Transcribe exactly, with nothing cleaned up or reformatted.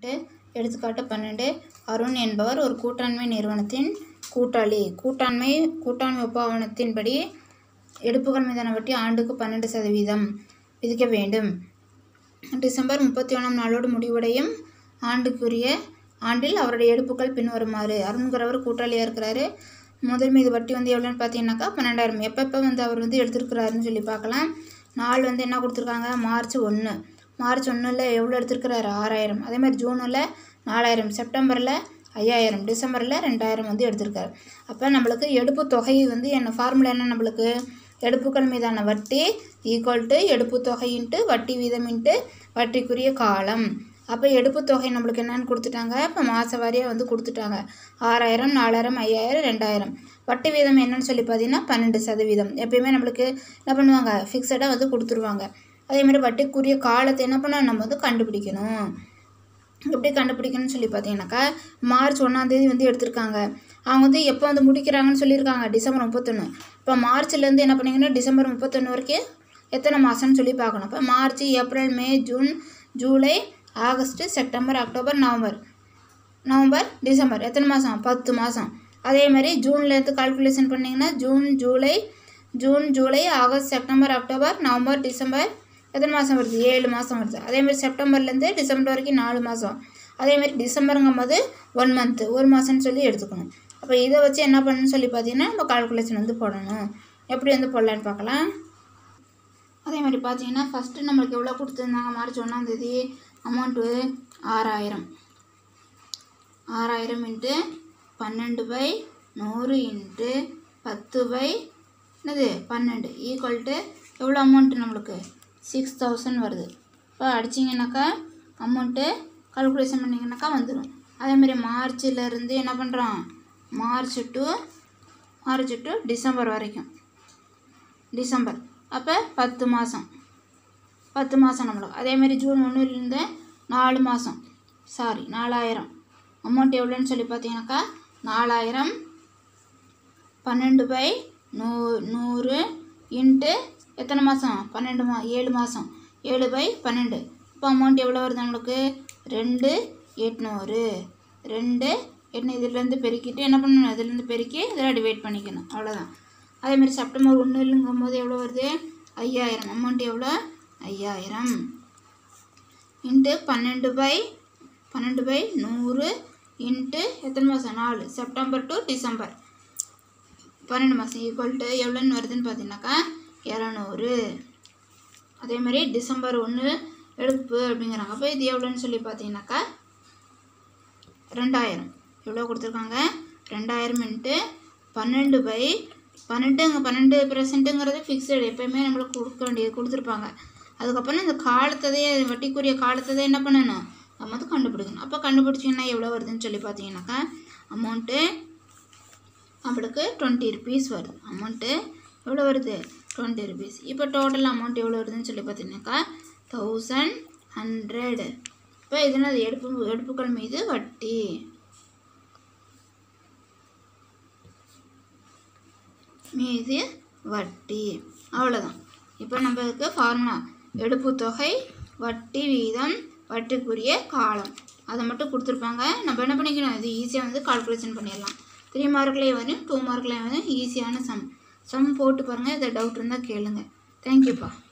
பதினெட்டு. எடுத்துக்காட்டு பன்னெண்டு. அருண் என்பவர் ஒரு கூட்டாண்மை நிறுவனத்தின் கூட்டாளி. கூட்டாண்மை கூட்டாண்மை ஒப்பாவனத்தின்படி எடுப்புகள் மீதான வட்டி ஆண்டுக்கு பன்னெண்டு சதவீதம் விதிக்க வேண்டும். டிசம்பர் முப்பத்தி ஒன்றாம் நாளோடு முடிவடையும் ஆண்டுக்குரிய ஆண்டில் அவருடைய எடுப்புகள் பின்வருமாறு. அருண்கிறவர் கூட்டாளியாக இருக்கிறாரு. முதல் மீது வட்டி வந்து எவ்வளோன்னு பார்த்தீங்கன்னாக்கா பன்னெண்டாயிரம். எப்பப்போ வந்து அவர் வந்து எடுத்துருக்கிறாருன்னு சொல்லி பார்க்கலாம். நாள் வந்து என்ன கொடுத்துருக்காங்க, மார்ச் ஒன்று. மார்ச் ஒன்றில் எவ்வளோ எடுத்துருக்கிறாரு, ஆறாயிரம். அதே மாதிரி ஜூனில் நாலாயிரம், செப்டம்பரில் ஐயாயிரம், டிசம்பரில் ரெண்டாயிரம் வந்து எடுத்திருக்காரு. அப்போ நம்மளுக்கு எடுப்பு தொகை வந்து என்ன ஃபார்முலா என்ன, நம்மளுக்கு எடுப்புகள் மீதான வட்டி ஈக்குவல் டு எடுப்பு தொகை இன்ட்டு வட்டி வீதம் இன்ட்டு வட்டிக்குரிய காலம். அப்போ எடுப்பு தொகை நம்மளுக்கு என்னென்னு கொடுத்துட்டாங்க, இப்போ மாத வாரியாக வந்து கொடுத்துட்டாங்க. ஆறாயிரம், நாலாயிரம், ஐயாயிரம், ரெண்டாயிரம். வட்டி வீதம் என்னன்னு சொல்லி பார்த்தீங்கன்னா பன்னெண்டு சதவீதம். எப்பயுமே நம்மளுக்கு என்ன பண்ணுவாங்க, ஃபிக்ஸடாக வந்து கொடுத்துருவாங்க. அதேமாதிரி வட்டிக்குரிய காலத்தை என்ன பண்ண நம்ம வந்து கண்டுபிடிக்கணும். எப்படி கண்டுபிடிக்கணும்னு சொல்லி பார்த்தீங்கன்னாக்கா மார்ச் ஒன்றாந்தேதி வந்து எடுத்திருக்காங்க. அவங்க வந்து எப்போ வந்து முடிக்கிறாங்கன்னு சொல்லியிருக்காங்க, டிசம்பர் முப்பத்தொன்று. இப்போ மார்ச்லேருந்து என்ன பண்ணிங்கன்னா டிசம்பர் முப்பத்தொன்று வரைக்கும் எத்தனை மாதம்னு சொல்லி பார்க்கணும். இப்போ March, April, May, June, July, August, September, October, November November December எத்தனை மாதம், பத்து மாதம். அதே மாதிரி ஜூன்லேருந்து கால்குலேஷன் பண்ணிங்கன்னா June, July June July August, September, October, November, December எத்தனை மாதம் வருது, ஏழு மாதம் வருது. அதேமாதிரி செப்டம்பர்லேருந்து டிசம்பர் வரைக்கும் நாலு மாதம். அதேமாதிரி டிசம்பருங்கும் போது ஒன் மந்த்து ஒரு மாதம்னு சொல்லி எடுத்துக்கணும். அப்போ இதை வச்சு என்ன பண்ணணும்னு சொல்லி பார்த்தீங்கன்னா நம்ம கால்குலேஷன் வந்து போடணும். எப்படி வந்து போடலான்னு பார்க்கலாம். அதே மாதிரி பார்த்தீங்கன்னா ஃபஸ்ட்டு நம்மளுக்கு எவ்வளோ கொடுத்துருந்தாங்க, மார்ச் ஒன்றாந்தேதி அமௌண்ட்டு ஆறாயிரம். ஆறாயிரம் இன்ட்டு பன்னெண்டு பை நூறு இன்ட்டு பத்து பை என்னது பன்னெண்டு ஈக்குவல் டு எவ்வளோ அமௌண்ட்டு நம்மளுக்கு சிக்ஸ் தௌசண்ட் வருது. இப்போ அடிச்சிங்கனாக்கா அமௌண்ட்டு கால்குலேஷன் பண்ணிங்கனாக்கா வந்துடும். அதேமாதிரி மார்ச்சிலேருந்து என்ன பண்ணுறோம், March to March to December வரைக்கும், டிசம்பர் அப்போ பத்து மாதம் பத்து மாதம் நம்மளுக்கு. அதேமாதிரி ஜூன் ஒன்றுலேருந்து நாலு மாதம் சாரி நாலாயிரம். அமௌண்ட் எவ்வளோன்னு சொல்லி பார்த்தீங்கன்னாக்கா நாலாயிரம் பன்னெண்டு பை நூ நூறு இன்ட்டு எத்தனை மாதம், பன்னெண்டு மா ஏழு மாதம் ஏழு பை பன்னெண்டு. இப்போ அமௌண்ட் எவ்வளோ வருது நம்மளுக்கு, ரெண்டு எட்நூறு. ரெண்டு எட்நூறு இதுலேருந்து பெருக்கிட்டு என்ன பண்ணணும், இதுலேருந்து பெருக்கி இதில் டிவைட் பண்ணிக்கணும், அவ்வளோதான். அதேமாதிரி செப்டம்பர் ஒன்றுங்கும் போது எவ்வளோ வருது, ஐயாயிரம். அமௌண்ட் எவ்வளோ, ஐயாயிரம் இன்ட்டு பன்னெண்டு பை பன்னெண்டு பை நூறு இன்ட்டு எத்தனை மாதம், நாலு, செப்டம்பர் டு டிசம்பர் பன்னெண்டு மாதம் ஈக்குவல் டு எவ்வளோன்னு வருதுன்னு பார்த்தீங்கன்னாக்கா இரநூறு. அதேமாதிரி டிசம்பர் ஒன்று எடுப்பு அப்படிங்கிறாங்க. அப்போ இது எவ்வளோன்னு சொல்லி பார்த்தீங்கன்னாக்கா ரெண்டாயிரம். எவ்வளோ கொடுத்துருக்காங்க, ரெண்டாயிரம் இன்ட்டு பன்னெண்டு பை பன்னெண்டுங்க பன்னெண்டு பெர்சன்ட்டுங்கிறது ஃபிக்ஸடு, எப்போயுமே நம்மளுக்கு கொடுக்க வேண்டியது கொடுத்துருப்பாங்க. அதுக்கப்புறம் இந்த காலத்ததே வட்டிக்குரிய காலத்ததே என்ன பண்ணணும், நம்ம வந்து கண்டுபிடிக்கணும். அப்போ கண்டுபிடிச்சிங்கன்னா எவ்வளோ வருதுன்னு சொல்லி பார்த்தீங்கன்னாக்கா அமௌண்ட்டு நம்மளுக்கு டுவெண்ட்டி ருபீஸ் வருது. அமௌண்ட்டு எவ்வளோ வருது, டுவெண்ட்டி ருபீஸ். இப்போ டோட்டல் அமௌண்ட் எவ்வளோ வருதுன்னு சொல்லி பார்த்தீங்கன்னாக்கா தௌசண்ட் ஹண்ட்ரட். இப்போ இதுனா எடுப்பு எடுப்புகள் மீது வட்டி மீது வட்டி அவ்வளோதான். இப்போ நம்மளுக்கு ஃபார்முலா எடுப்பு தொகை, வட்டி வீதம், வட்டிக்குரிய காலம் அதை மட்டும் கொடுத்துருப்பாங்க. நம்ம என்ன பண்ணிக்கணும், இது ஈஸியாக வந்து கால்குலேஷன் பண்ணிடலாம். த்ரீ மார்க்லேயே வரும், டூ மார்க்லேயே வரும். ஈஸியான சம் சம் போட்டு பாருங்கள். இதை டவுட் இருந்தால் கேளுங்க. தேங்க்யூப்பா.